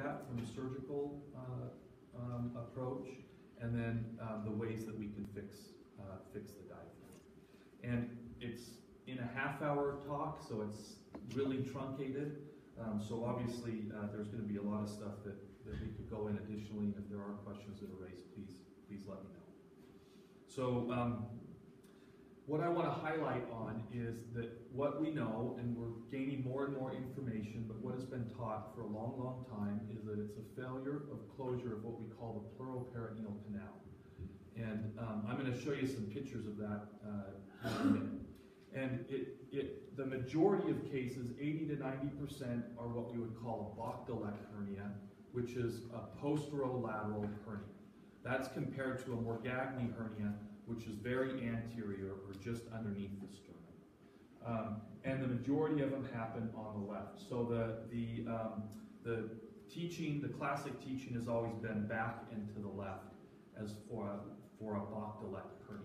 at from a surgical approach, and then the ways that we can fix the diaphragm. And it's in a half-hour talk, so it's really truncated. So obviously there's going to be a lot of stuff that we could go in additionally, and if there are questions that are raised, please let me know. So what I want to highlight on is that what we know, and we're gaining more and more information, but what has been taught for a long, long time is that it's a failure of closure of what we call the pleuroperitoneal canal. And I'm going to show you some pictures of that in a minute. And the majority of cases, 80 to 90%, are what we would call a Bach-Dellek hernia, which is a posterolateral hernia. That's compared to a Morgagni hernia, which is very anterior or just underneath the sternum. And the majority of them happen on the left. So the teaching, the classic teaching has always been back and to the left as for a Bach-Dellek hernia.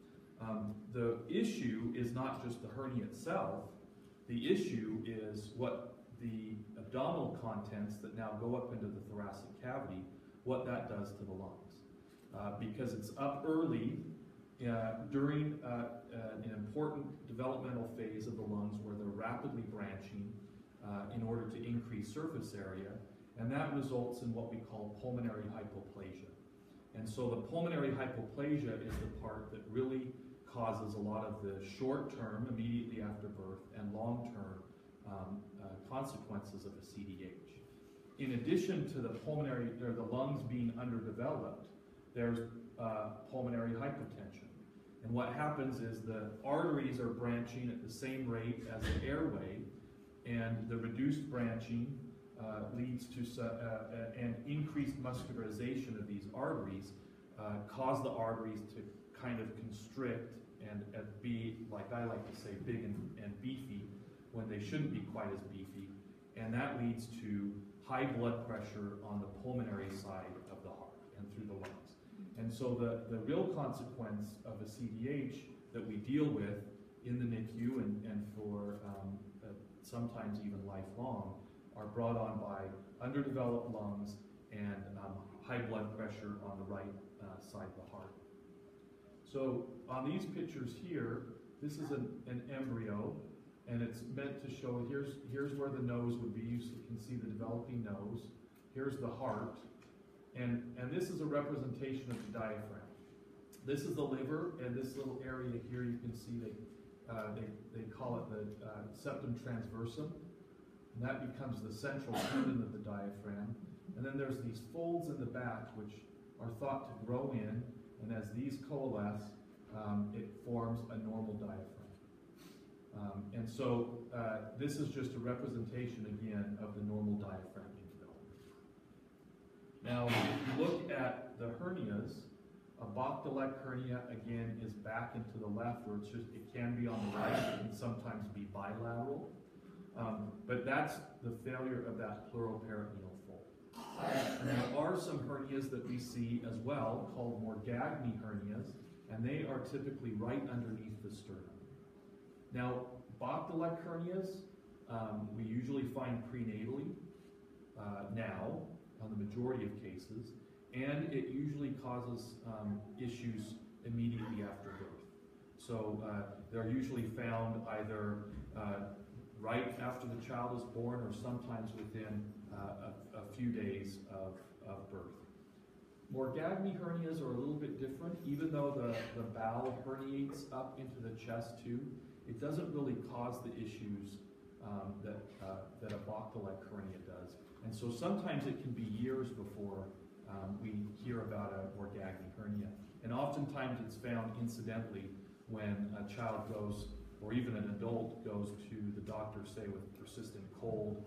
The issue is not just the hernia itself. The issue is what the abdominal contents that now go up into the thoracic cavity, what that does to the lungs. Because it's up early during an important developmental phase of the lungs where they're rapidly branching in order to increase surface area, and that results in what we call pulmonary hypoplasia. And so the pulmonary hypoplasia is the part that really causes a lot of the short-term, immediately after birth, and long-term consequences of a CDH. In addition to the pulmonary or the lungs being underdeveloped, there's pulmonary hypertension. And what happens is the arteries are branching at the same rate as the airway, and the reduced branching leads to an increased muscularization of these arteries, cause the arteries to kind of constrict and be, like I like to say, big and beefy when they shouldn't be quite as beefy, and that leads to high blood pressure on the pulmonary side of the heart and through the lungs. And so the real consequence of a CDH that we deal with in the NICU and for sometimes even lifelong are brought on by underdeveloped lungs and high blood pressure on the right side of the heart. So on these pictures here, this is an embryo, and it's meant to show, here's where the nose would be. You can see the developing nose. Here's the heart. And this is a representation of the diaphragm. This is the liver, and this little area here you can see they call it the septum transversum. And that becomes the central tendon of the diaphragm. And then there's these folds in the back which are thought to grow in, and as these coalesce, it forms a normal diaphragm. And so this is just a representation again of the normal diaphragm in development. Now, if you look at the hernias, a Bach-Dellek hernia again is back and to the left, or it can be on the right, it can sometimes be bilateral. But that's the failure of that pleuroperitoneal fold. And there are some hernias that we see as well called Morgagni hernias, and they are typically right underneath the sternum. Now, Bach-Dellek hernias we usually find prenatally now on the majority of cases, and it usually causes issues immediately after birth. So they're usually found either right after the child is born or sometimes within a few days of birth. Morgagni hernias are a little bit different. Even though the bowel herniates up into the chest too, it doesn't really cause the issues that a Bach-Dellek hernia does. And so sometimes it can be years before we hear about a Morgagni hernia. And oftentimes it's found incidentally when a child goes, or even an adult goes to the doctor, say with persistent cold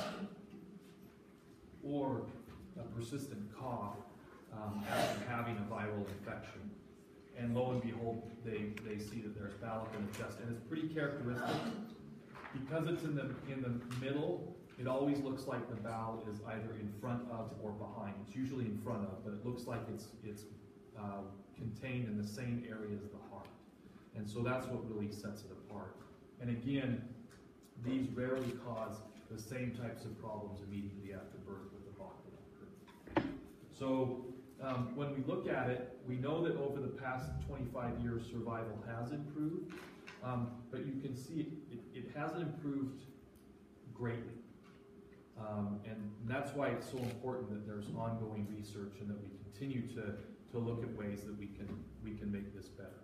or a persistent cough after having a viral infection. And lo and behold, they see that there's bowel in the chest. And it's pretty characteristic. Because it's in the middle, it always looks like the bowel is either in front of or behind. It's usually in front of, but it looks like it's contained in the same area as the heart. And so that's what really sets it apart. And again, these rarely cause the same types of problems immediately after birth with the Bach-Dellek. So when we look at it, we know that over the past 25 years, survival has improved, but you can see it hasn't improved greatly. And that's why it's so important that there's ongoing research and that we continue to look at ways that we can make this better.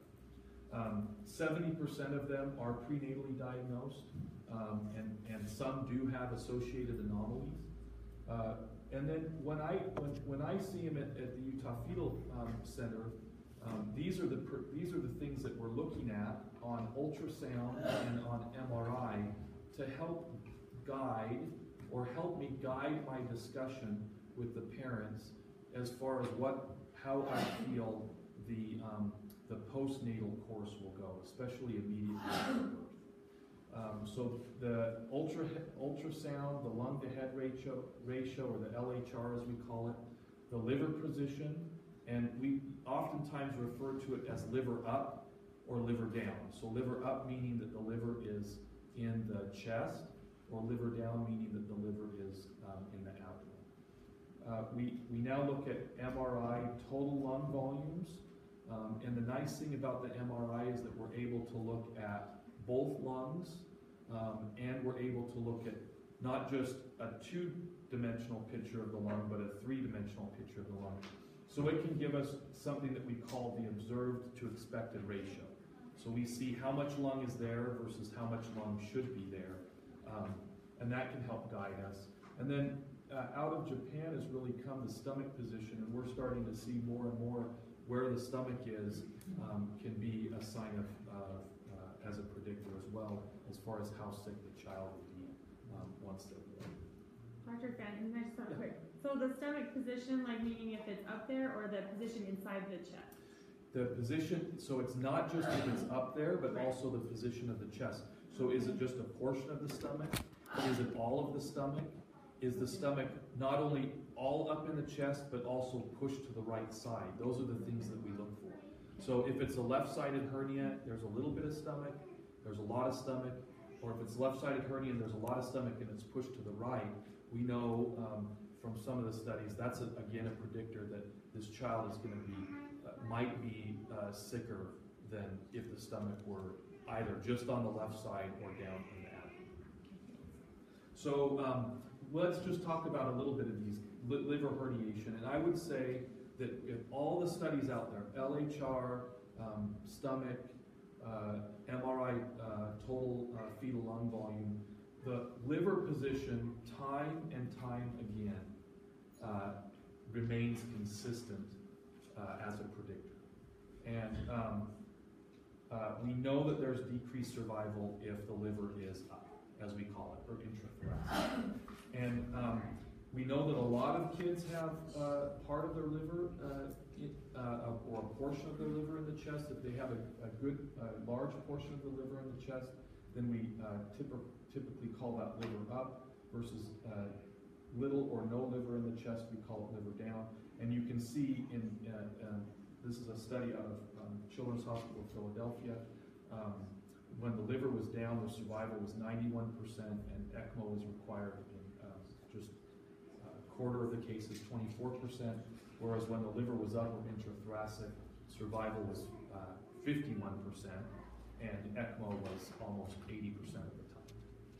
70% of them are prenatally diagnosed, and some do have associated anomalies. And then when I see them at the Utah Fetal Center, these are the things that we're looking at on ultrasound and on MRI to help guide or help me guide my discussion with the parents as far as how I feel the postnatal course will go, especially immediately after birth. So the ultrasound, the lung to head ratio, or the LHR as we call it, the liver position, and we oftentimes refer to it as liver up or liver down. So liver up meaning that the liver is in the chest, or liver down meaning that the liver is in the abdomen. We now look at MRI total lung volumes, and the nice thing about the MRI is that we're able to look at both lungs, and we're able to look at not just a two-dimensional picture of the lung, but a three-dimensional picture of the lung. So it can give us something that we call the observed to expected ratio. So we see how much lung is there versus how much lung should be there, and that can help guide us. And then out of Japan has really come the stomach position, and we're starting to see more and more where the stomach is can be a sign of as a predictor as well, as far as how sick the child will be once they're born. Dr. Fenton, can I just stop quick? So the stomach position, like meaning if it's up there, or the position inside the chest? The position, so it's not just if it's up there, but also the position of the chest. So is it just a portion of the stomach? Is it all of the stomach? Is the stomach not only all up in the chest, but also pushed to the right side? Those are the things that we look for. So if it's a left-sided hernia, there's a little bit of stomach, there's a lot of stomach, or if it's left-sided hernia and there's a lot of stomach and it's pushed to the right, we know from some of the studies that's again a predictor that this child is going to be might be sicker than if the stomach were either just on the left side or down in the abdomen. So let's just talk about a little bit of these liver herniation, and I would say that if all the studies out there, LHR, stomach, MRI, total fetal lung volume, the liver position time and time again remains consistent as a predictor. And we know that there's decreased survival if the liver is up, as we call it, or intrathoracic. And we know that a lot of kids have part of their liver or a portion of their liver in the chest. If they have a good large portion of the liver in the chest, then we typically call that liver up, versus little or no liver in the chest, we call it liver down. And you can see in this is a study out of Children's Hospital of Philadelphia. When the liver was down, the survival was 91%, and ECMO was required in just a quarter of the cases, 24%, whereas when the liver was up or intrathoracic, survival was 51%, and ECMO was almost 80% of the time.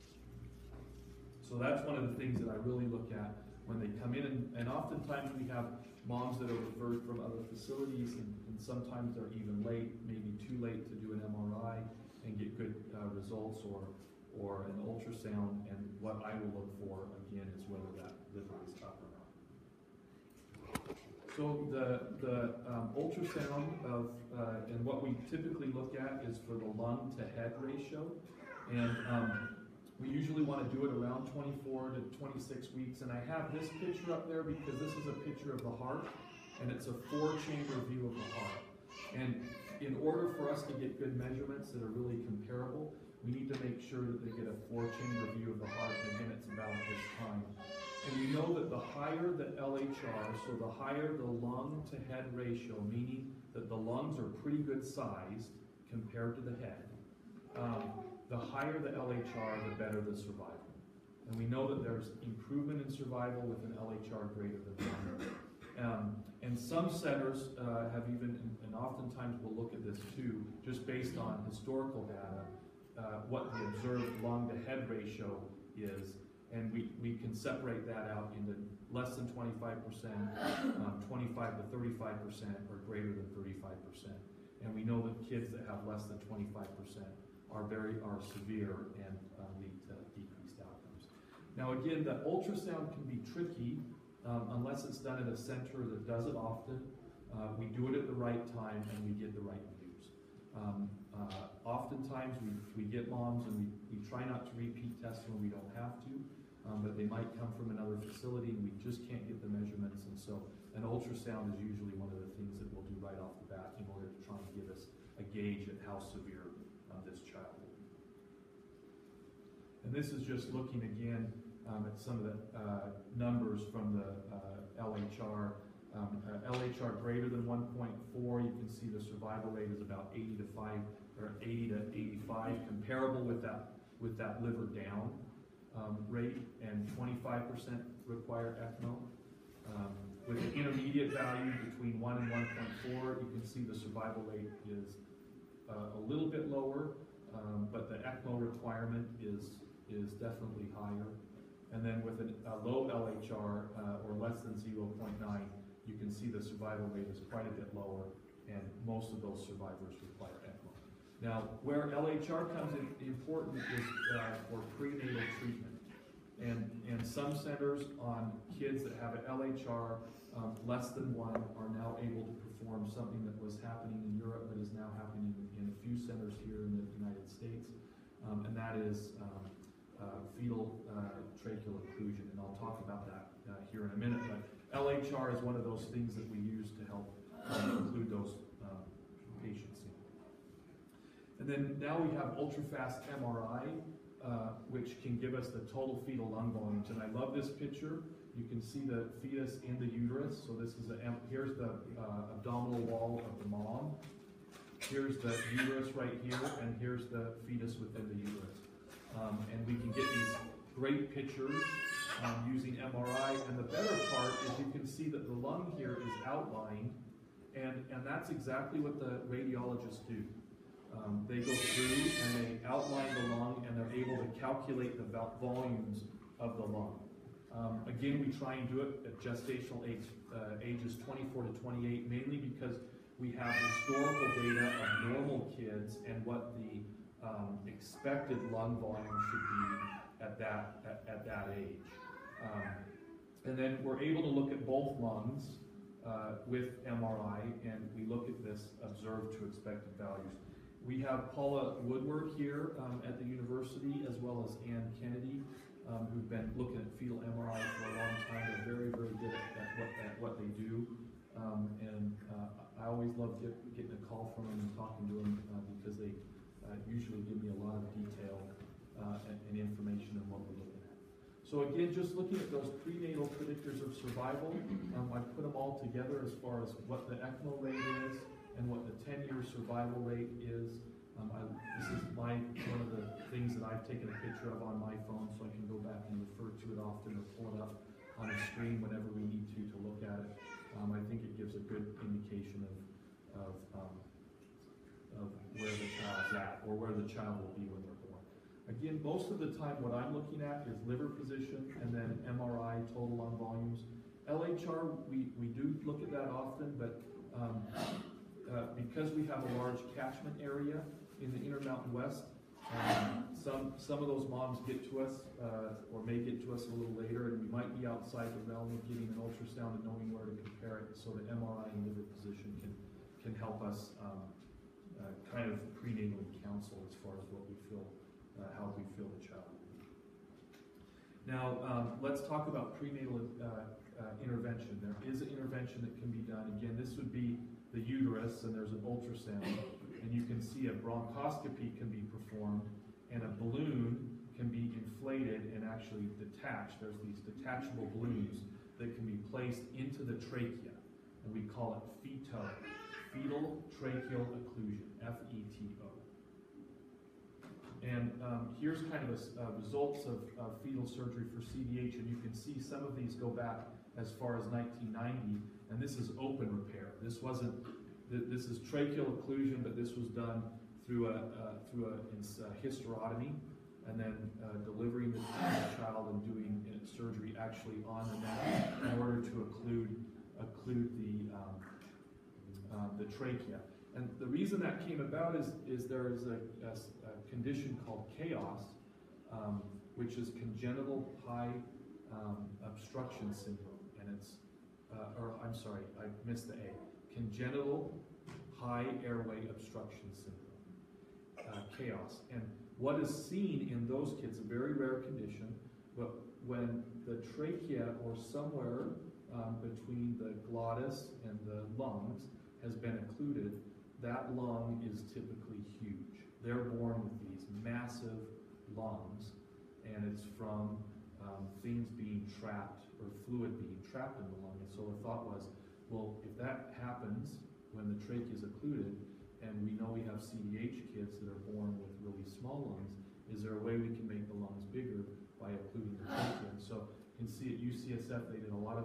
So that's one of the things that I really look at when they come in, and oftentimes we have moms that are referred from other facilities, and sometimes they're even late, maybe too late to do an MRI and get good results, or an ultrasound, and what I will look for again is whether that liver is up or not. So the ultrasound of and what we typically look at is for the lung to head ratio, and we usually want to do it around 24 to 26 weeks, and I have this picture up there because this is a picture of the heart, and it's a 4-chamber view of the heart. And in order for us to get good measurements that are really comparable, we need to make sure that they get a 4-chamber view of the heart, and again, it's about this time. And we know that the higher the LHR, so the higher the lung to head ratio, meaning that the lungs are pretty good sized compared to the head, the higher the LHR, the better the survival. And we know that there's improvement in survival with an LHR greater than 1. And some centers have even, and oftentimes we'll look at this too, just based on historical data, what the observed lung to head ratio is, and we can separate that out into less than 25%, 25 to 35%, or greater than 35%. And we know that kids that have less than 25% are severe and lead to decreased outcomes. Now again, the ultrasound can be tricky unless it's done at a center that does it often. We do it at the right time and we get the right views. Oftentimes we get moms and we try not to repeat tests when we don't have to, but they might come from another facility and we just can't get the measurements, and so an ultrasound is usually one of the things that we'll do right off the bat in order to try and give us a gauge at how severe this child will be. And this is just looking again at some of the numbers from the LHR. LHR greater than 1.4, you can see the survival rate is about 80 to 85, comparable with that liver down rate, and 25% require ECMO. With an intermediate value between 1 and 1.4, you can see the survival rate is a little bit lower, but the ECMO requirement is definitely higher. And then with a low LHR or less than 0.9, you can see the survival rate is quite a bit lower, and most of those survivors require ECMO. Now, where LHR comes in important is for prenatal treatment. And some centers on kids that have an LHR less than 1 are now able to perform something that was happening in Europe but is now happening in a few centers here in the United States, and that is fetal tracheal occlusion, and I'll talk about that here in a minute. But LHR is one of those things that we use to help include those patients in. And then now we have ultra-fast MRI, which can give us the total fetal lung volumes. And I love this picture. You can see the fetus in the uterus. So this is here's the abdominal wall of the mom. Here's the uterus right here, and here's the fetus within the uterus. And we can get these great pictures using MRI. And the better part is you can see that the lung here is outlined, and that's exactly what the radiologists do. They go through and they outline the lung, and they're able to calculate the volumes of the lung. Again, we try and do it at gestational age, ages 24 to 28, mainly because we have historical data of normal kids and what the expected lung volume should be at that age. And then we're able to look at both lungs with MRI, and we look at this observed to expected values. We have Paula Woodward here at the university, as well as Ann Kennedy, who've been looking at fetal MRI for a long time. They're very, very good at what they do. And I always love getting a call from them and talking to them because they usually give me a lot of detail and information on what we're looking at. So again, just looking at those prenatal predictors of survival, I put them all together as far as what the ECMO rate is and what the 10-year survival rate is. This is one of the things that I've taken a picture of on my phone, so I can go back and refer to it often or pull it up on a screen whenever we need to look at it. I think it gives a good indication of where the child's at, or where the child will be when they're born. Again, most of the time what I'm looking at is liver position and then MRI, total lung volumes. LHR, we do look at that often, but because we have a large catchment area in the Intermountain West, some of those moms get to us, or may get to us a little later, and we might be outside the realm of getting an ultrasound and knowing where to compare it, so the MRI and liver position can help us kind of prenatally counsel as far as what we feel, how we feel the child will be. Now, let's talk about prenatal intervention. There is an intervention that can be done. Again, this would be the uterus, and there's an ultrasound, and you can see a bronchoscopy can be performed, and a balloon can be inflated and actually detached. There's these detachable balloons that can be placed into the trachea, and we call it FETO, fetal tracheal occlusion, FETO. And here's kind of results of fetal surgery for CDH, and you can see some of these go back as far as 1990, and this is open repair. This wasn't, this is tracheal occlusion, but this was done through a hysterotomy, and then delivering the child and doing surgery actually on the neck in order to occlude the trachea. And the reason that came about is there is a condition called chaos, which is congenital high obstruction syndrome, and it's, or I'm sorry, I missed the A. Congenital high airway obstruction syndrome, chaos. And what is seen in those kids, a very rare condition, but when the trachea or somewhere between the glottis and the lungs has been occluded, that lung is typically huge. They're born with these massive lungs, and it's from things being trapped or fluid being trapped in the lung. And so the thought was, well, if that happens when the trachea is occluded, and we know we have CDH kids that are born with really small lungs, is there a way we can make the lungs bigger by occluding the trachea? And so you can see at UCSF they did a lot of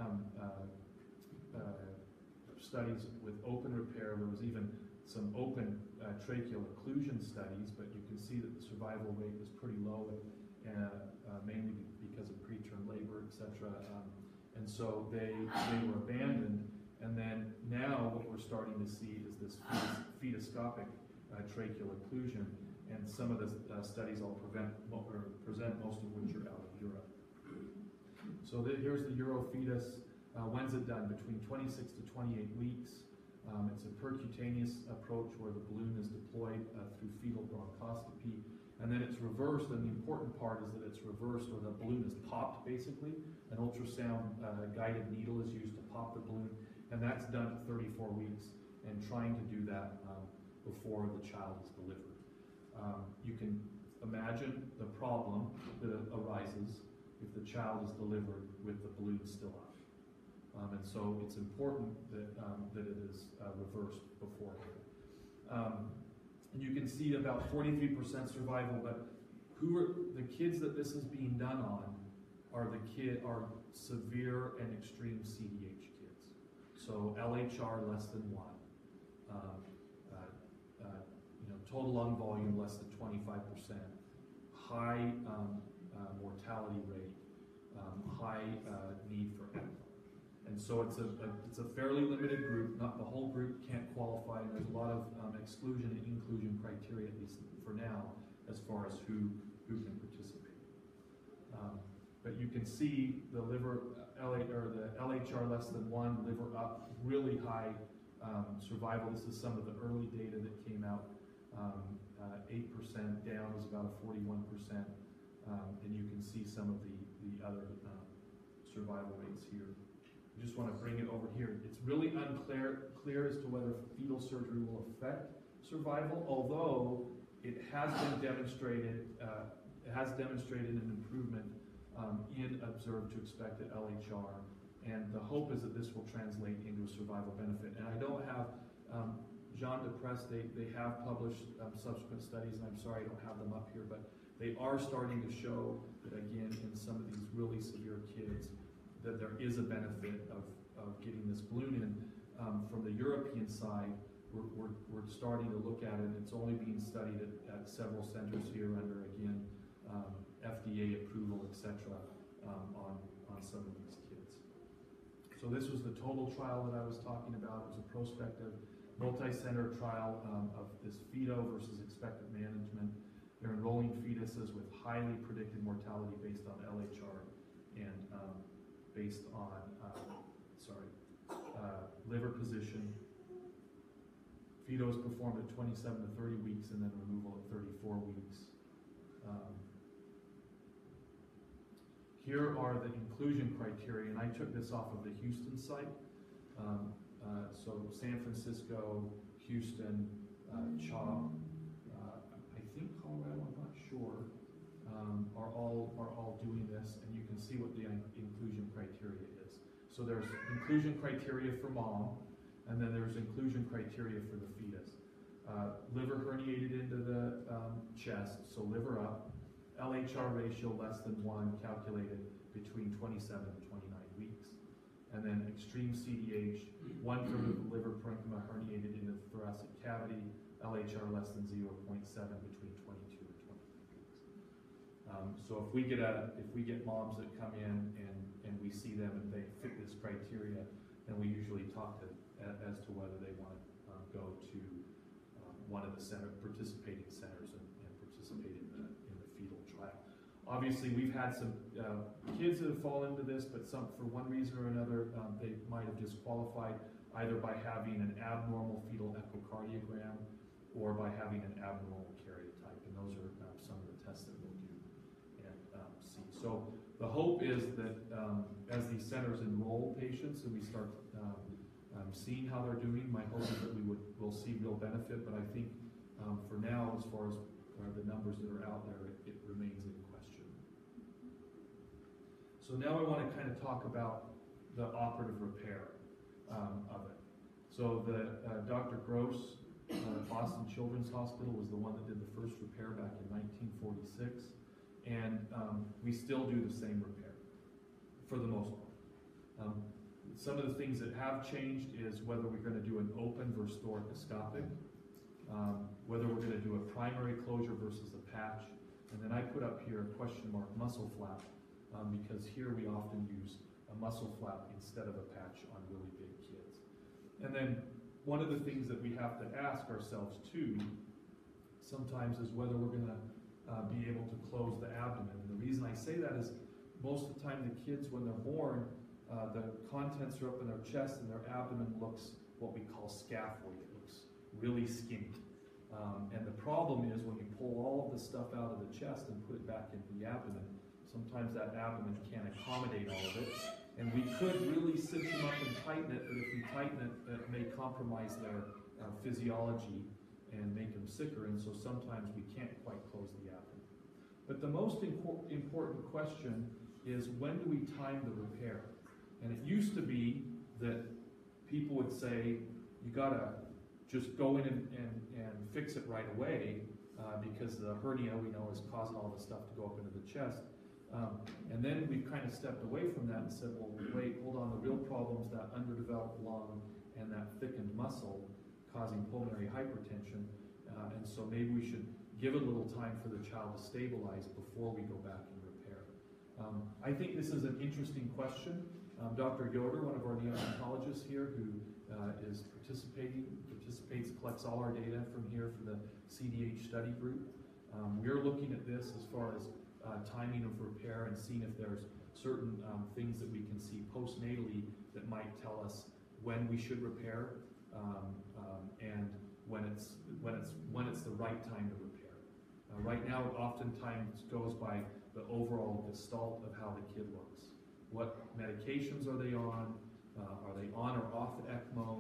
studies with open repair. There was even some open tracheal occlusion studies, but you can see that the survival rate was pretty low, mainly because of preterm labor, etc. And so they were abandoned. And then now what we're starting to see is this fetoscopic tracheal occlusion, and some of the studies I'll present, most of which are out of Europe. So here's the Eurofetus. When's it done? Between 26 to 28 weeks. It's a percutaneous approach where the balloon is deployed through fetal bronchoscopy, and then it's reversed, and the important part is that it's reversed where the balloon is popped, basically. An ultrasound guided needle is used to pop the balloon, and that's done at 34 weeks, and trying to do that before the child is delivered. You can imagine the problem that arises if the child is delivered with the balloon still up. And so it's important that, that it is reversed beforehand. And you can see about 43% survival, but who are the kids that this is being done on are severe and extreme CDH kids. So LHR less than 1. Total lung volume less than 25%. High mortality rate. High need for ECMO. And so it's a fairly limited group. Not the whole group can't qualify, and there's a lot of exclusion and inclusion criteria, at least for now, as far as who can participate. But you can see the the LHR less than 1, liver up, really high survival. This is some of the early data that came out. 8% down is about a 41%, and you can see some of the other survival rates here. I just want to bring it over here. It's really unclear as to whether fetal surgery will affect survival, although it has been demonstrated. It has demonstrated an improvement in observed to expected LHR, and the hope is that this will translate into a survival benefit. And I don't have Jean Deprez. They have published subsequent studies, and I'm sorry I don't have them up here, but they are starting to show that again in some of these really severe kids, that there is a benefit of getting this balloon in. From the European side, we're starting to look at it. It's only being studied at several centers here under, again, FDA approval, etc., on some of these kids. So this was the total trial that I was talking about. It was a prospective, multi-center trial of this FETO versus expectant management. They're enrolling fetuses with highly predicted mortality based on LHR and based on liver position. FETO is performed at 27 to 30 weeks, and then removal at 34 weeks. Here are the inclusion criteria, and I took this off of the Houston site. So San Francisco, Houston, CHOP, I think Colorado, I'm not sure, are all doing this, and you can see what the inclusion criteria is. So there's inclusion criteria for mom, and then there's inclusion criteria for the fetus. Liver herniated into the chest, so liver up. LHR ratio less than 1, calculated between 27 and 29 weeks. extreme CDH, 1/3 of the liver parenchyma herniated into the thoracic cavity, LHR less than 0.7 between 22 and 23 weeks. So if we get moms that come in and we see them and they fit this criteria, then we usually talk to as to whether they want to go to one of the participating centers and participate in the fetal trial. Obviously, we've had some kids that have fallen into this, but some, for one reason or another, they might have disqualified either by having an abnormal fetal echocardiogram or by having an abnormal karyotype, and those are some of the tests that we'll do and see. So the hope is that as these centers enroll patients and we start seeing how they're doing, my hope is that we'll see real benefit, but I think for now, as far as the numbers that are out there, it remains in question. So now I want to kind of talk about the operative repair of it. So Dr. Gross, Boston Children's Hospital, was the one that did the first repair back in 1946, and we still do the same repair for the most part. Some of the things that have changed is whether we're going to do an open versus thoracoscopic, whether we're going to do a primary closure versus a patch, and then I put up here a question mark muscle flap, because here we often use a muscle flap instead of a patch on really big kids. And then one of the things that we have to ask ourselves too sometimes is whether we're going to be able to close the abdomen. And the reason I say that is most of the time the kids, when they're born, the contents are up in their chest and their abdomen looks what we call scaphoid. It looks really skinny. And the problem is when you pull all of the stuff out of the chest and put it back into the abdomen, sometimes that abdomen can't accommodate all of it. And we could really cinch them up and tighten it, but if we tighten it, it may compromise their physiology and make them sicker, and so sometimes we can't quite close the abdomen. But the most important question is, when do we time the repair? And it used to be that people would say, you gotta just go in and fix it right away, because the hernia, we know, is causing all the stuff to go up into the chest. And then we've kind of stepped away from that and said, well, wait, hold on, the real problem is that underdeveloped lung and that thickened muscle causing pulmonary hypertension, and so maybe we should give a little time for the child to stabilize before we go back and repair. I think this is an interesting question. Dr. Yoder, one of our neonatologists here, who participates, collects all our data from here for the CDH study group. We're looking at this as far as timing of repair and seeing if there's certain things that we can see postnatally that might tell us when we should repair and when it's the right time to repair. Right now, it oftentimes goes by the overall gestalt of how the kid looks. What medications are they on? Are they on or off ECMO?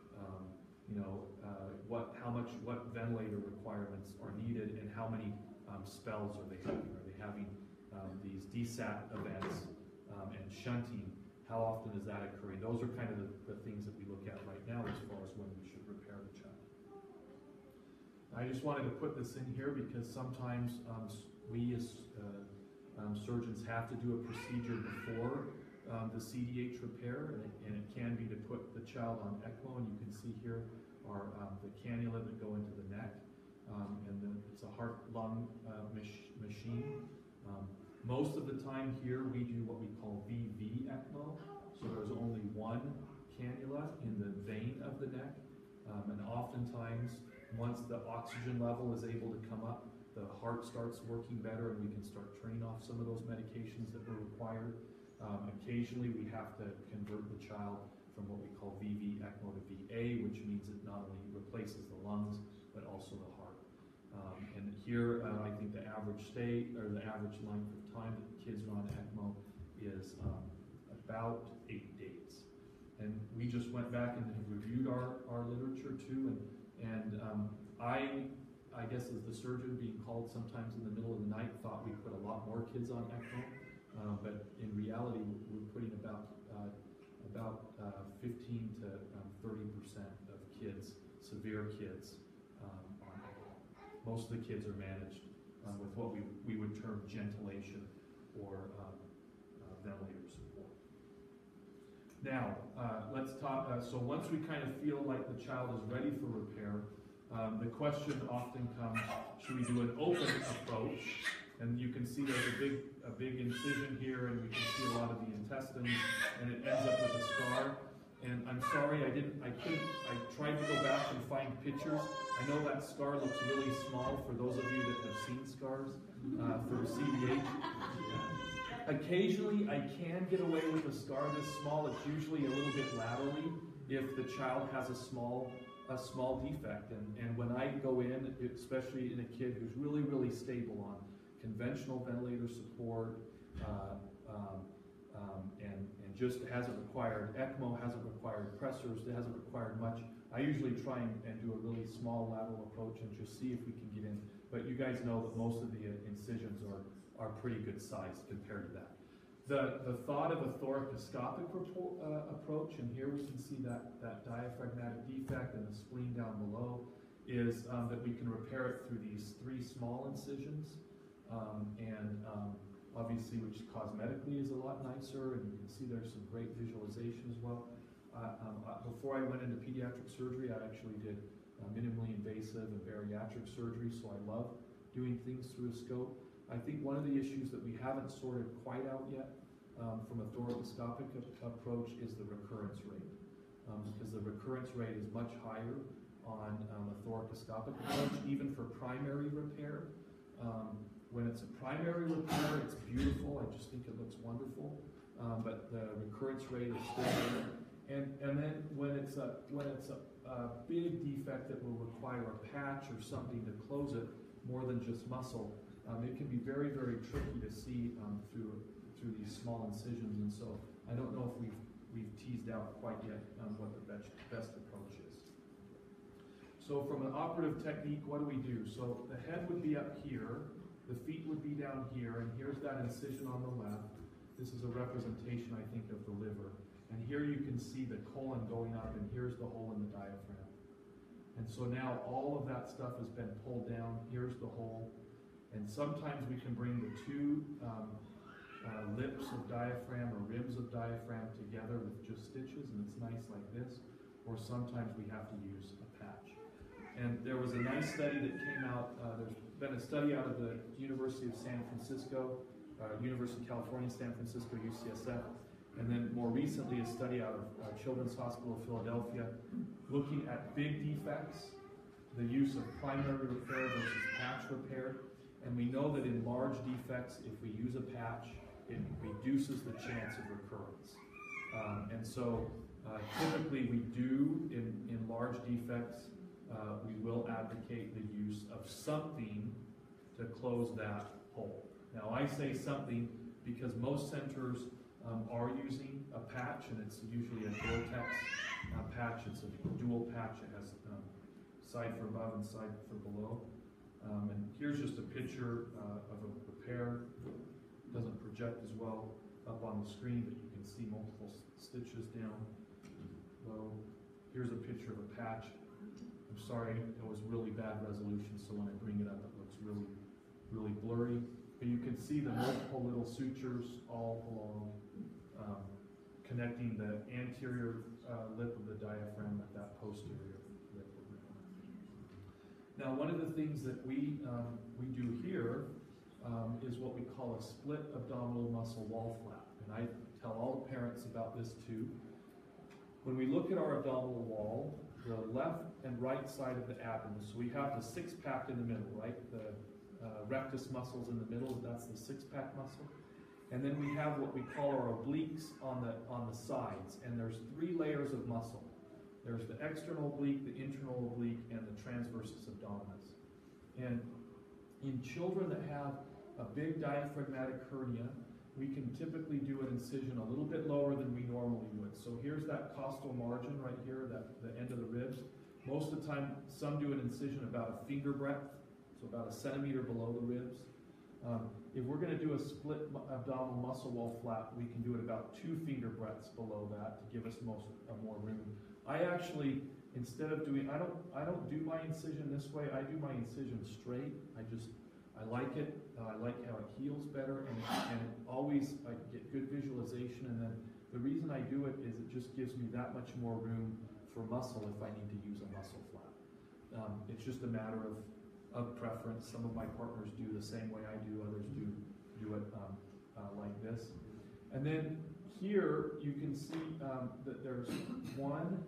What ventilator requirements are needed, and how many spells are they having? Are they having these DSAT events and shunting? How often is that occurring? Those are kind of the things that we look at right now as far as when we should repair the child. I just wanted to put this in here because sometimes we as surgeons have to do a procedure before the CDH repair, and it can be to put the child on ECMO, and you can see here are the cannula that go into the neck, and then it's a heart-lung machine. Most of the time here we do what we call VV ECMO, so there's only one cannula in the vein of the neck, and oftentimes once the oxygen level is able to come up, the heart starts working better and we can start turning off some of those medications that were required. Occasionally we have to convert the child from what we call VV ECMO to VA, which means it not only replaces the lungs but also the heart. And here I think the average the average length of time that the kids are on ECMO is about 8 days. And we just went back and reviewed our literature too, and I guess as the surgeon being called sometimes in the middle of the night, thought we put a lot more kids on ECMO, but in reality we're putting about 15 to 30% of kids, severe kids, on ECMO. Most of the kids are managed with what we would term gentilation or ventilator support. Now, let's talk, so once we kind of feel like the child is ready for repair, the question often comes, should we do an open approach? And you can see there's a big incision here, and we can see a lot of the intestines, and it ends up with a scar. And I'm sorry, I tried to go back and find pictures. I know that scar looks really small for those of you that have seen scars for CVH. Occasionally, I can get away with a scar this small. It's usually a little bit laterally if the child has a small defect. And when I go in, especially in a kid who's really, really stable on conventional ventilator support, and just hasn't required ECMO, hasn't required pressors, it hasn't required much, I usually try and do a really small lateral approach and just see if we can get in. But you guys know that most of the incisions are pretty good size compared to that. The thought of a thoracoscopic approach, and here we can see that diaphragmatic defect and the spleen down below, is that we can repair it through these 3 small incisions, obviously, which cosmetically is a lot nicer, and you can see there's some great visualization as well. Before I went into pediatric surgery, I actually did minimally invasive and bariatric surgery, so I love doing things through a scope. I think one of the issues that we haven't sorted quite out yet from a thoracoscopic approach is the recurrence rate, because the recurrence rate is much higher on a thoracoscopic approach, even for primary repair. When it's a primary repair, it's beautiful. I just think it looks wonderful, but the recurrence rate is still there. And then when it's a big defect that will require a patch or something to close it more than just muscle, it can be very, very tricky to see through these small incisions. And so I don't know if we've teased out quite yet what the best approach is. So from an operative technique, what do we do? So the head would be up here, the feet would be down here, and here's that incision on the left. This is a representation, I think, of the liver. And here you can see the colon going up, and here's the hole in the diaphragm. And so now all of that stuff has been pulled down. Here's the hole. And sometimes we can bring the 2 lips of diaphragm or ribs of diaphragm together with just stitches, and it's nice like this. Or sometimes we have to use a patch. And there was a nice study that came out. There's been a study out of the University of San Francisco, University of California, San Francisco, UCSF, and then more recently a study out of Children's Hospital of Philadelphia, looking at big defects, the use of primary repair versus patch repair. And we know that in large defects, if we use a patch, it reduces the chance of recurrence. And so typically we do, in large defects, we will advocate the use of something to close that hole. Now I say something because most centers are using a patch, and it's usually a Gore-Tex patch. It's a dual patch. It has side for above and side for below. And here's just a picture of a repair. It doesn't project as well up on the screen, but you can see multiple stitches down low. Here's a picture of a patch. I'm sorry, it was really bad resolution, so when I bring it up, it looks really, really blurry. But you can see the multiple little sutures all along, connecting the anterior lip of the diaphragm with that posterior lip of the diaphragm. Now, one of the things that we do here is what we call a split abdominal muscle wall flap. And I tell all the parents about this too. When we look at our abdominal wall, the left and right side of the abdomen, so we have the 6-pack in the middle, right? The rectus muscles in the middle, that's the 6-pack muscle. And then we have what we call our obliques on the sides, and there's 3 layers of muscle. There's the external oblique, the internal oblique, and the transversus abdominis. And in children that have a big diaphragmatic hernia, we can typically do an incision a little bit lower than we normally would. So here's that costal margin right here, the end of the ribs. Most of the time, some do an incision about a finger breadth, so about a centimeter below the ribs. If we're going to do a split abdominal muscle wall flap, we can do it about 2 finger breadths below that to give us more room. I actually, instead of doing, I don't do my incision this way. I do my incision straight. I like it. I like how it heals better, and it always, I get good visualization. And then The reason I do it is it just gives me that much more room for muscle if I need to use a muscle flap. It's just a matter of preference. Some of my partners do the same way I do, others do it like this. And then here you can see that there's 1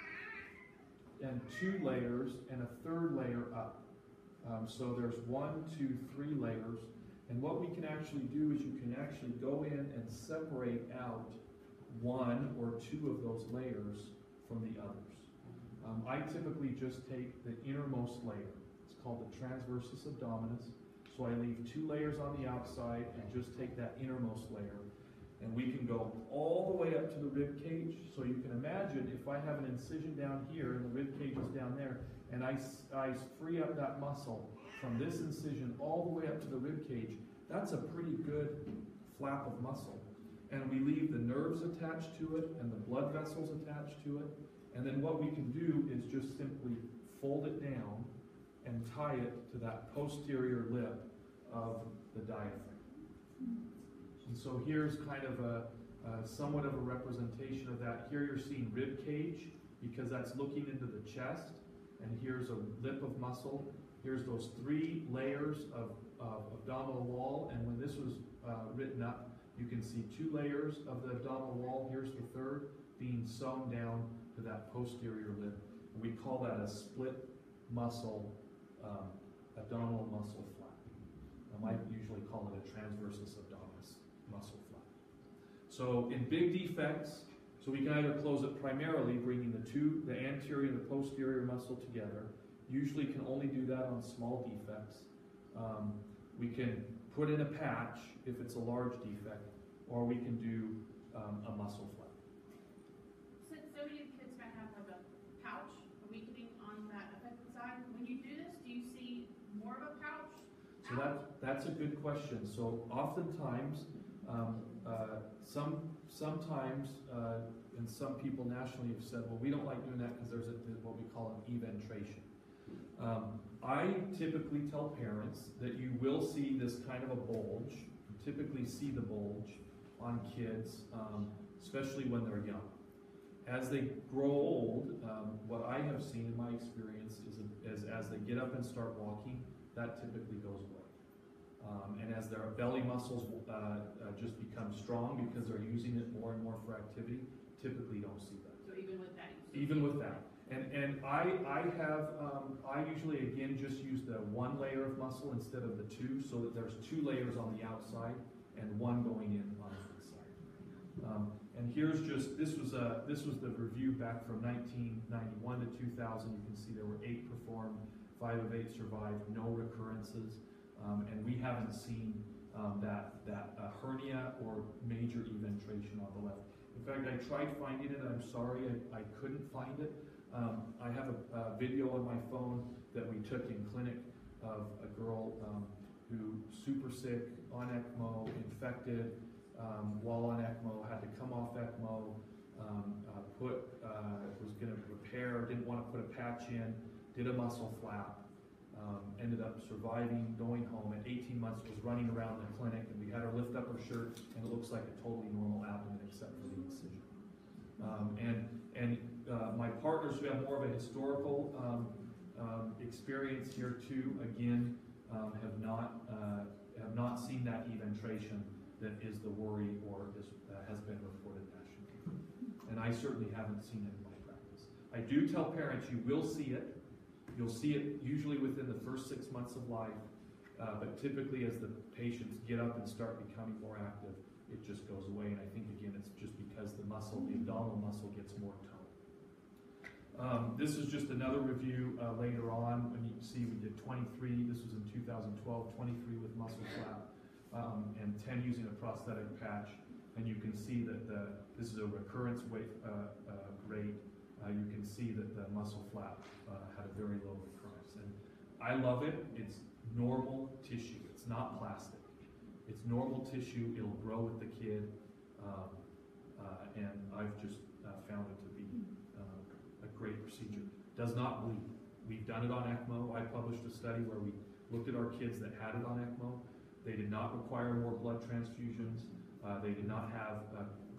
and 2 layers and a 3rd layer up. So there's 1, 2, 3 layers. And what we can actually do is you can actually go in and separate out 1 or 2 of those layers from the others. I typically just take the innermost layer. It's called the transversus abdominis. So I leave 2 layers on the outside and just take that innermost layer. And we can go all the way up to the rib cage. So you can imagine if I have an incision down here and the rib cage is down there, and I free up that muscle from this incision all the way up to the rib cage, that's a pretty good flap of muscle. And we leave the nerves attached to it and the blood vessels attached to it. And then what we can do is just simply fold it down and tie it to that posterior lip of the diaphragm. And so here's kind of a somewhat of a representation of that. Here you're seeing rib cage because that's looking into the chest. And here's a lip of muscle. Here's those 3 layers of abdominal wall. And when this was written up, you can see 2 layers of the abdominal wall. Here's the 3rd being sewn down to that posterior lip. And we call that a split muscle, abdominal muscle flap. I might usually call it a transversus abdominis muscle flap. So in big defects, so we can either close it primarily, bringing the anterior and the posterior muscle together. Usually can only do that on small defects. We can put in a patch if it's a large defect, or we can do a muscle flap. So many kids might have like a pouch, a weakening on that affected side. When you do this, do you see more of a pouch? So that's a good question. So oftentimes, sometimes, and some people nationally have said, well, we don't like doing that because there's what we call an eventration. I typically tell parents that you will see this kind of a bulge. You typically see the bulge on kids, especially when they're young. As they grow old, what I have seen in my experience is as they get up and start walking, that typically goes away. And as their belly muscles just become strong because they're using it more and more for activity, typically you don't see that. So even with that? Even with that. And I usually, again, just use the 1 layer of muscle instead of the 2, so that there's 2 layers on the outside and 1 going in on the inside. And here's just, this was the review back from 1991 to 2000. You can see there were 8 performed, 5 of 8 survived, no recurrences. And we haven't seen that hernia or major eventration on the left. In fact, I tried finding it. I'm sorry, I couldn't find it. I have a video on my phone that we took in clinic of a girl who super sick, on ECMO, infected, while on ECMO, had to come off ECMO, was going to repair, didn't want to put a patch in, did a muscle flap. Ended up surviving, going home. At 18 months, was running around the clinic, and we had her lift up her shirt, and it looks like a totally normal abdomen except for the incision. My partners who have more of a historical experience here too, again, have not seen that eventration that is the worry or has been reported nationally. And I certainly haven't seen it in my practice. I do tell parents you will see it. You'll see it usually within the first 6 months of life, but typically as the patients get up and start becoming more active, it just goes away. And I think, again, it's just because the abdominal muscle gets more tone. This is just another review later on when you see we did 23, this was in 2012, 23 with muscle flap, and 10 using a prosthetic patch. And you can see that this is a recurrence rate. You can see that the muscle flap had a very low recurrence. And I love it. It's normal tissue. It's not plastic. It's normal tissue. It'll grow with the kid. And I've just found it to be a great procedure. Does not bleed. We've done it on ECMO. I published a study where we looked at our kids that had it on ECMO. They did not require more blood transfusions. They did not have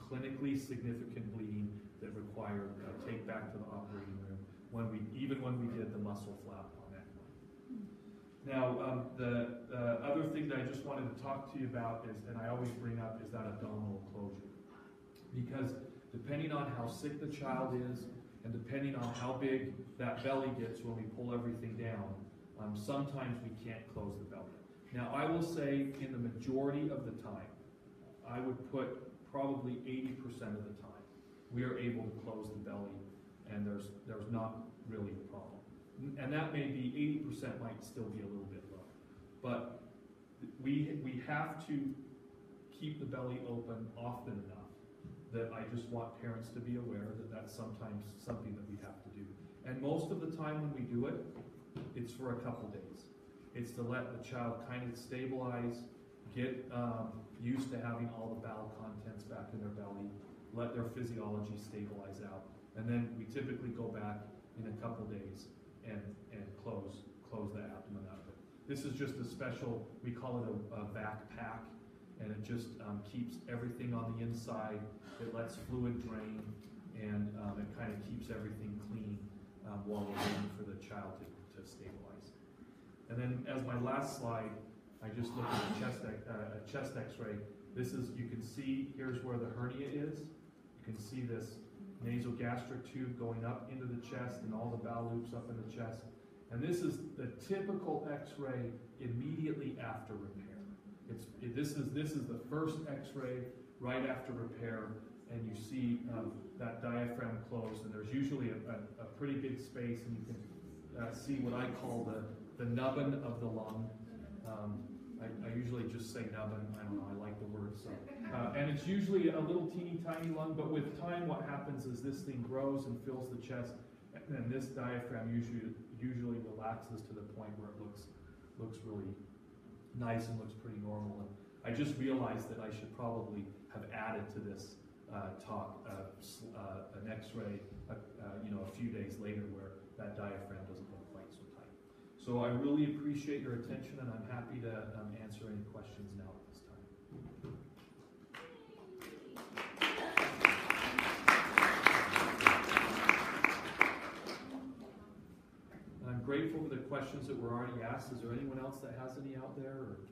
clinically significant bleeding that required take back to the operating room even when we did the muscle flap on that one. Now, the other thing that I just wanted to talk to you about is, and I always bring up, is that abdominal closure. Because depending on how sick the child is, and depending on how big that belly gets when we pull everything down, sometimes we can't close the belly. Now, I will say in the majority of the time, I would put probably 80% of the time, we are able to close the belly, and there's not really a problem. And that may be 80% might still be a little bit low, but we have to keep the belly open often enough that I just want parents to be aware that that's sometimes something that we have to do. And most of the time when we do it, it's for a couple days. It's to let the child kind of stabilize, get used to having all the bowel contents back in their belly, let their physiology stabilize out, and then we typically go back in a couple days and close the abdomen out of it. This is just a special, we call it a vac pack, and it just keeps everything on the inside. It lets fluid drain, and it kind of keeps everything clean while we're waiting for the child to stabilize. And then as my last slide, I just looked at a chest x-ray. This is, you can see, here's where the hernia is. You can see this nasogastric tube going up into the chest and all the bowel loops up in the chest. And this is the typical x-ray immediately after repair. This is the first x-ray right after repair, and you see that diaphragm closed, and there's usually a pretty big space, and you can see what I call the nubbin of the lung. I usually just say nubbin. I don't know, I like the word. So, and it's usually a little teeny tiny lung, but with time what happens is this thing grows and fills the chest, and then this diaphragm usually relaxes to the point where it looks really nice and looks pretty normal. And I just realized that I should probably have added to this talk an x-ray a few days later where that diaphragm doesn't look quite so tight. So I really appreciate your attention, and I'm happy to answer any questions now at this time. I'm grateful for the questions that were already asked. Is there anyone else that has any out there? Or?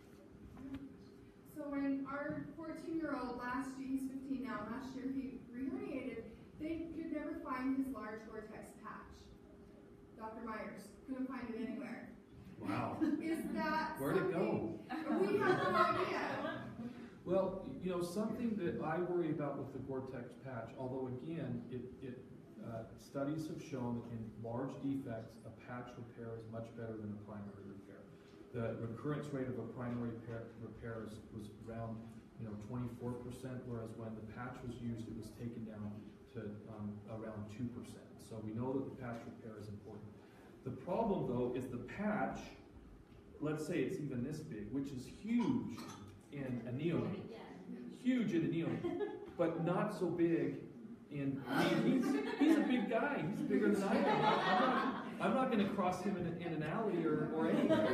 So when our 14-year-old he's 15 now, last year he reherniated, they could never find his large Gore-Tex patch. Dr. Myers couldn't find it anywhere. Wow. Is that Where'd it go? We have no idea. Well, something that I worry about with the Gore-Tex patch, although again, studies have shown that in large defects, a patch repair is much better than a primary repair. The recurrence rate of a primary repair was around 24%, whereas when the patch was used, it was taken down to around 2%. So we know that the patch repair is important. The problem, though, is the patch, let's say it's even this big, which is huge in a neonate. Huge in a neonate, but not so big in, he's a big guy. He's bigger than I am. I'm not going to cross him in an alley or anything.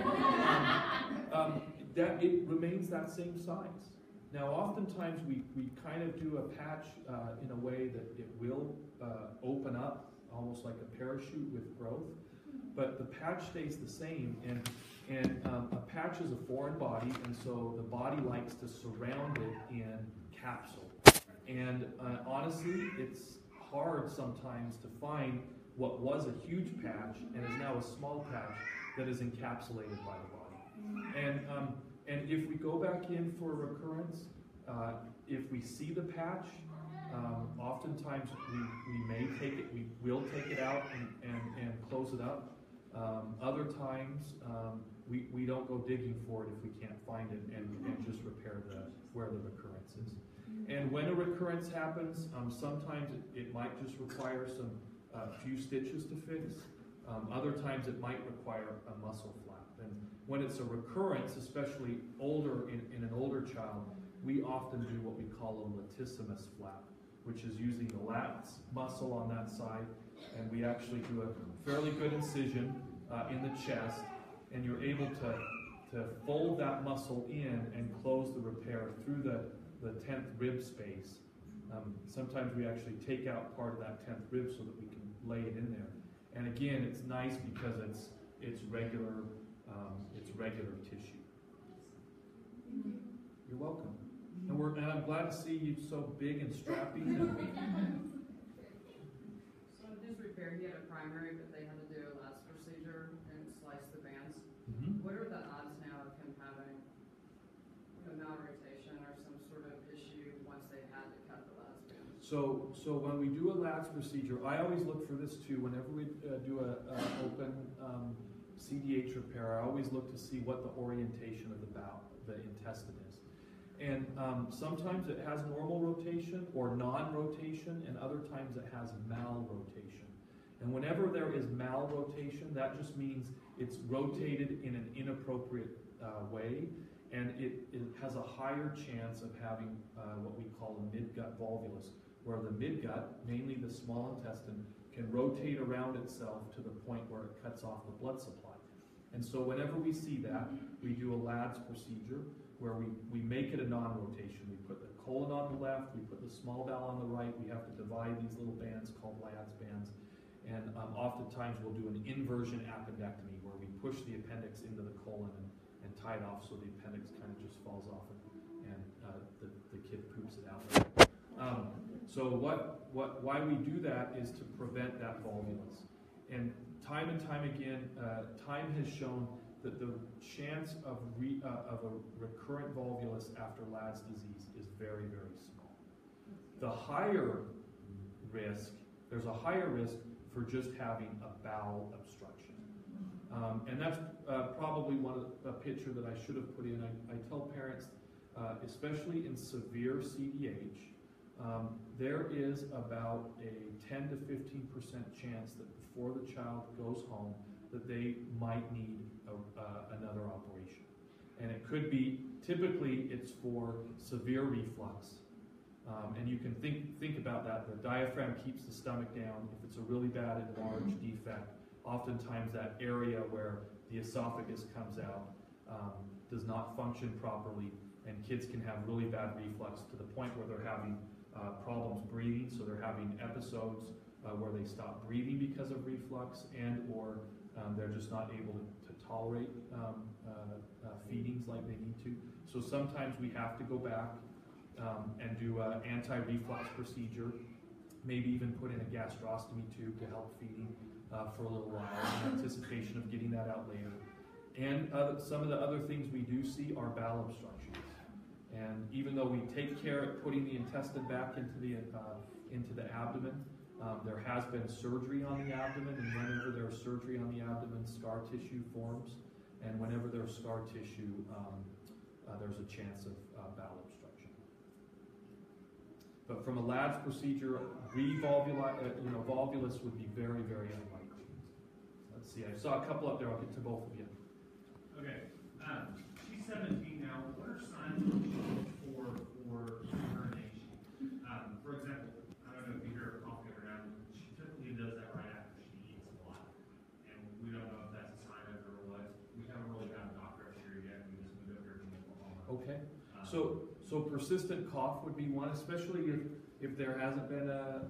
That it remains that same size. Now, oftentimes we kind of do a patch in a way that it will open up, almost like a parachute with growth, but the patch stays the same. And a patch is a foreign body, and so the body likes to surround it in capsule. And honestly, it's hard sometimes to find what was a huge patch and is now a small patch that is encapsulated by the body. And if we go back in for a recurrence, if we see the patch, oftentimes we may take it, we will take it out and close it up. Other times, we don't go digging for it if we can't find it and just repair where the recurrence is. And when a recurrence happens, sometimes it might just require a few stitches to fix. Other times it might require a muscle flap. And when it's a recurrence, especially in an older child, we often do what we call a latissimus flap, which is using the lats muscle on that side, and we actually do a fairly good incision in the chest, and you're able to fold that muscle in and close the repair through the 10th rib space Sometimes we actually take out part of that 10th rib so that we can lay it in there. And again, it's nice because it's regular tissue. You're welcome. And I'm glad to see you so big and strappy. So his repair, he had a primary, but they had to do a last procedure and slice the bands. Mm-hmm. What are the odds now of him having malrotation or some sort of issue once they had to cut the last bands? So when we do a LADS procedure, I always look for this too. Whenever we do a open CDH repair, I always look to see what the orientation of the intestine is. And sometimes it has normal rotation or non-rotation, and other times it has malrotation. And whenever there is malrotation, that just means it's rotated in an inappropriate way, and it has a higher chance of having what we call a midgut volvulus, where the midgut, mainly the small intestine, can rotate around itself to the point where it cuts off the blood supply. And so whenever we see that, we do a LADS procedure where we make it a non-rotation. We put the colon on the left, we put the small bowel on the right, we have to divide these little bands called LADS bands. And oftentimes we'll do an inversion appendectomy where we push the appendix into the colon and tie it off so the appendix kind of just falls off and the kid poops it out. So why we do that is to prevent that volvulus. And time again, time has shown that the chance of a recurrent volvulus after LADS disease is very, very small. The higher risk, there's a higher risk for just having a bowel obstruction. And that's probably a picture that I should have put in. I tell parents, especially in severe CDH, there is about a 10 to 15% chance that before the child goes home that they might need another operation. And it could be, typically it's for severe reflux. And you can think about that. The diaphragm keeps the stomach down. If it's a really bad enlarged defect, oftentimes that area where the esophagus comes out does not function properly, and kids can have really bad reflux to the point where they're having problems breathing, so they're having episodes where they stop breathing because of reflux, and or they're just not able to tolerate feedings like they need to. So sometimes we have to go back and do an anti-reflux procedure, maybe even put in a gastrostomy tube to help feeding for a little while in anticipation of getting that out later. And some of the other things we do see are bowel obstructions. And even though we take care of putting the intestine back into the abdomen, there has been surgery on the abdomen, and whenever there's surgery on the abdomen, scar tissue forms, and whenever there's scar tissue, there's a chance of bowel obstruction. But from a LADS procedure, volvulus would be very, very unlikely. Let's see, I saw a couple up there. I'll get to both of you. Okay, she's 17 now. What are signs for urination? For example, I don't know if you hear her cough every now and then. She typically does that right after she eats a lot, and we don't know if that's a sign of it or what. We haven't really got a doctor up here yet. We just moved up here from Oklahoma. Okay. So persistent cough would be one, especially if there hasn't been a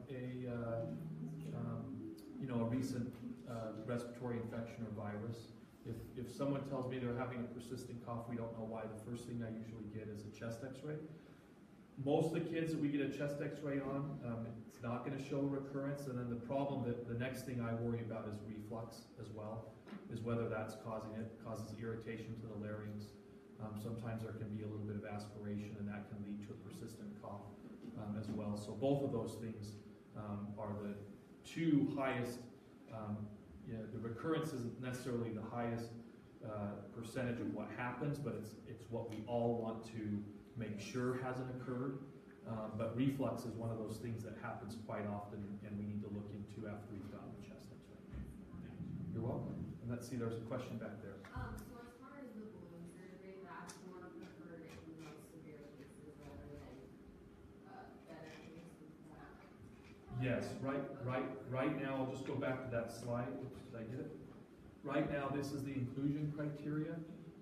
recent respiratory infection or virus. If someone tells me they're having a persistent cough, we don't know why. The first thing I usually get is a chest X-ray. Most of the kids that we get a chest X-ray on, it's not going to show recurrence. And then the problem the next thing I worry about is reflux as well, is whether that's causes irritation to the larynx. Sometimes there can be a little bit of aspiration, and that can lead to a persistent cough as well. So both of those things are the two highest. The recurrence isn't necessarily the highest percentage of what happens, but it's what we all want to make sure hasn't occurred. But reflux is one of those things that happens quite often, and we need to look into after we've gotten the chest X-ray. You're welcome. And let's see, there's a question back there. So as far as the balloon surgery, that's more preferred in the most severe cases rather than better cases. Yes, right now, I'll just go back to that slide. Oops, did I get it? Right now, this is the inclusion criteria,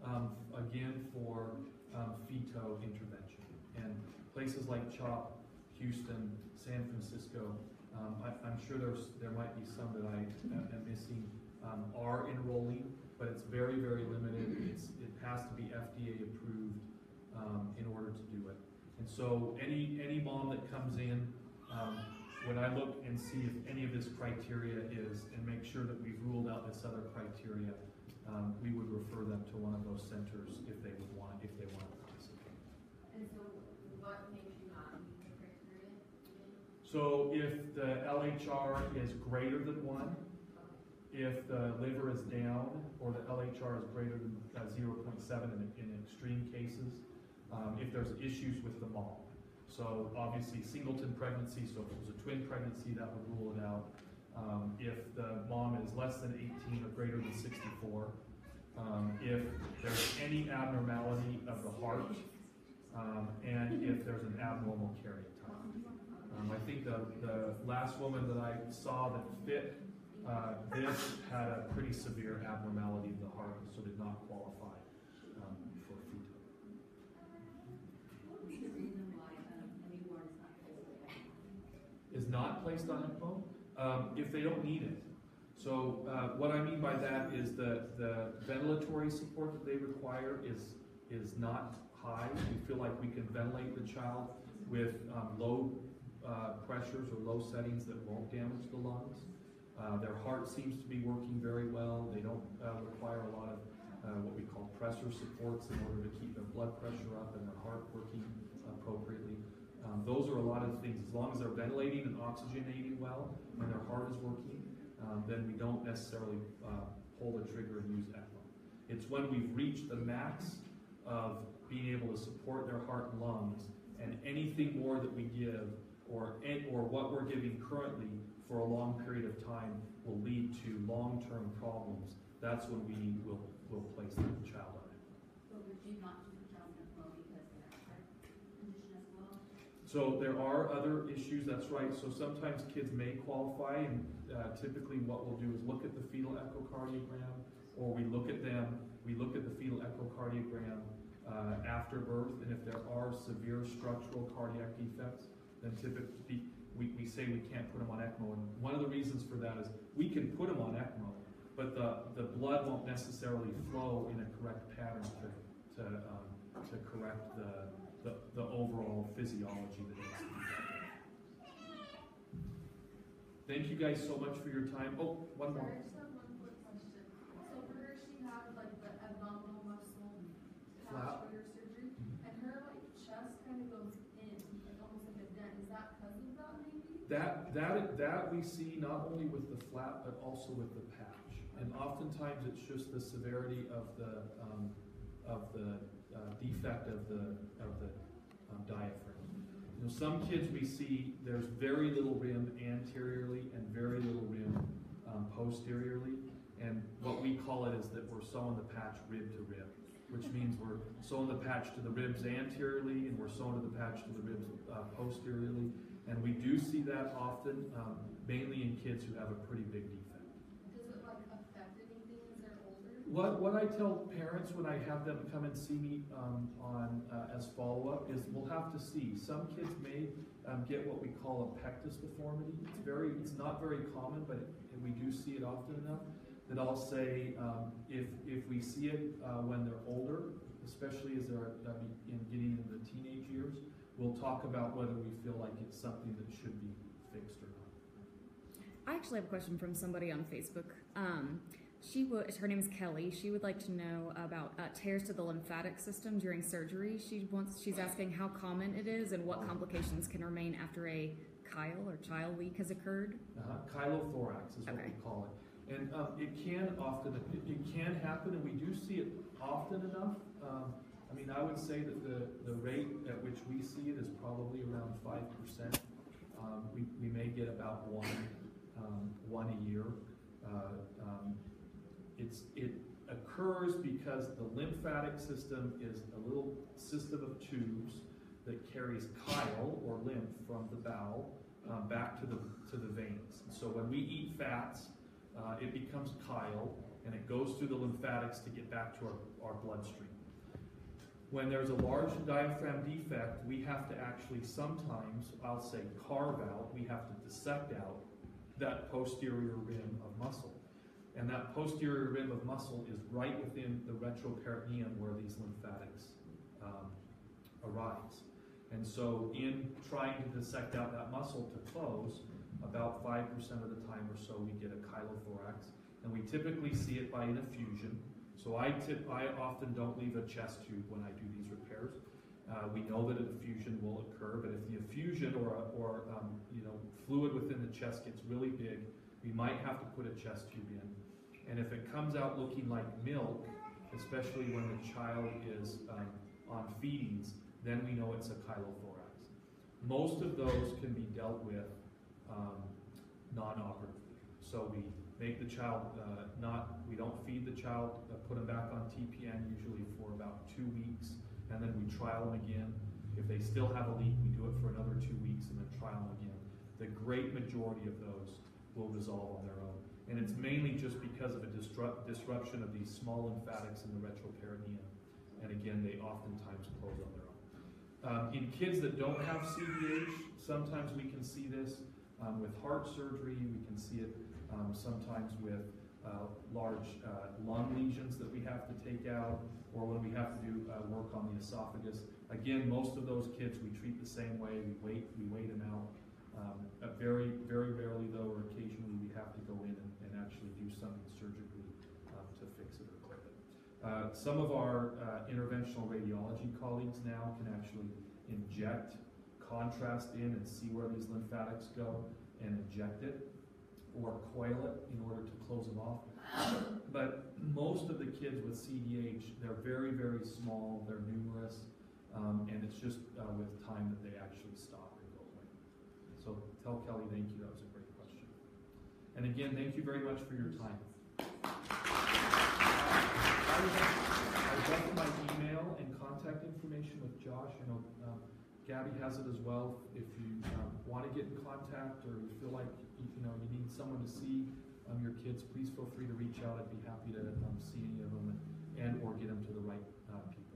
again, for feto intervention. And places like CHOP Houston, San Francisco. I'm sure there might be some that I am missing, are enrolling, but it's very, very limited. It has to be FDA approved in order to do it. And so any mom that comes in, when I look and see if any of this criteria is, and make sure that we've ruled out this other criteria, we would refer them to one of those centers if they want to participate. And so what makes you not meet the criteria? So if the LHR is greater than 1, if the liver is down, or the LHR is greater than 0.7 in extreme cases, if there's issues with the mom. So obviously singleton pregnancy, so if it was a twin pregnancy, that would rule it out. If the mom is less than 18 or greater than 64, if there's any abnormality of the heart, and if there's an abnormal carrying time. I think the last woman that I saw that fit this had a pretty severe abnormality of the heart, so did not qualify for FUTA. What would be the reason why a newborn Is not placed on ECMO if they don't need it. So what I mean by that is the ventilatory support that they require is not high. We feel like we can ventilate the child with low pressures or low settings that won't damage the lungs. Their heart seems to be working very well. They don't require a lot of what we call pressor supports in order to keep their blood pressure up and their heart working appropriately. Those are a lot of the things. As long as they're ventilating and oxygenating well and their heart is working, then we don't necessarily pull the trigger and use ECMO. It's when we've reached the max of being able to support their heart and lungs, and anything more that we give or what we're giving currently for a long period of time will lead to long-term problems. That's when we will place the child on it. But would you not do the child ECMO because of their heart condition as well? So there are other issues, that's right. So sometimes kids may qualify, and typically what we'll do is look at the fetal echocardiogram, or we look at the fetal echocardiogram after birth, and if there are severe structural cardiac defects, then typically we say we can't put them on ECMO. And one of the reasons for that is we can put them on ECMO, but the blood won't necessarily flow in a correct pattern to correct the overall physiology that needs to be done. Thank you guys so much for your time. Oh, one more. Sorry, I just have one quick question. So for her, she had like the abdominal muscle patch for her surgery, and her like chest kind of goes in, like almost like a dent. Is that because of that maybe? That we see not only with the flap but also with the patch, and oftentimes it's just the severity of the defect of the diaphragm. You know, some kids we see there's very little rim anteriorly and very little rim posteriorly, and what we call it is that we're sewing the patch rib to rib, which means we're sewing the patch to the ribs anteriorly and we're sewing the patch to the ribs posteriorly, and we do see that often, mainly in kids who have a pretty big defect. Does it like affect anything as they're older? What I tell parents when I have them come and see me as follow-up is we'll have to see. Some kids may get what we call a pectus deformity. It's not very common, but we do see it often enough that I'll say if we see it when they're older, especially as they're getting into the teenage years, we'll talk about whether we feel like it's something that should be fixed or not. I actually have a question from somebody on Facebook. Her name is Kelly. She would like to know about tears to the lymphatic system during surgery. She's asking how common it is and what complications can remain after a chyle or child leak has occurred. Chylothorax is what we call it, and it can happen, and we do see it often enough. I mean, I would say that the rate at which we see it is probably around 5%. We may get about one a year. It occurs because the lymphatic system is a little system of tubes that carries chyle or lymph from the bowel back to the veins. And so when we eat fats, it becomes chyle, and it goes through the lymphatics to get back to our bloodstream. When there's a large diaphragm defect, we have to actually sometimes, I'll say carve out, we have to dissect out that posterior rim of muscle. And that posterior rim of muscle is right within the retroperitoneum where these lymphatics arise. And so in trying to dissect out that muscle to close, about 5% of the time or so we get a chylothorax. And we typically see it by an effusion. So I often don't leave a chest tube when I do these repairs. We know that an effusion will occur, but if the effusion or fluid within the chest gets really big, we might have to put a chest tube in. And if it comes out looking like milk, especially when the child is on feedings, then we know it's a chylothorax. Most of those can be dealt with non-operatively. So we make the child we don't feed the child, put them back on TPN usually for about 2 weeks, and then we trial them again. If they still have a leak, we do it for another 2 weeks and then trial them again. The great majority of those will resolve on their own. And it's mainly just because of a disruption of these small lymphatics in the retroperitoneum. And again, they oftentimes close on their own. In kids that don't have CDH, sometimes we can see this with heart surgery. We can see it sometimes with large lung lesions that we have to take out, or when we have to do work on the esophagus. Again, most of those kids we treat the same way. We wait them out. Very, very rarely, though, or occasionally, we have to go in and actually do something surgically to fix it or clip it. Some of our interventional radiology colleagues now can actually inject contrast in and see where these lymphatics go and inject it or coil it in order to close them off. But most of the kids with CDH, they're very, very small, they're numerous, and it's just with time that they actually stop and go away. So tell Kelly thank you, that was a great question. And again, thank you very much for your time. I left my email and contact information with Josh. I know Gabby has it as well. If you want to get in contact or you feel like you need someone to see your kids, please feel free to reach out. I'd be happy to see any of them and or get them to the right people.